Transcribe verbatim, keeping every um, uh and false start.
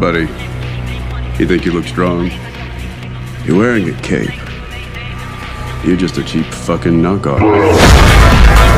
buddy? You think you look strong? You're wearing a cape. You're just a cheap fucking knockoff.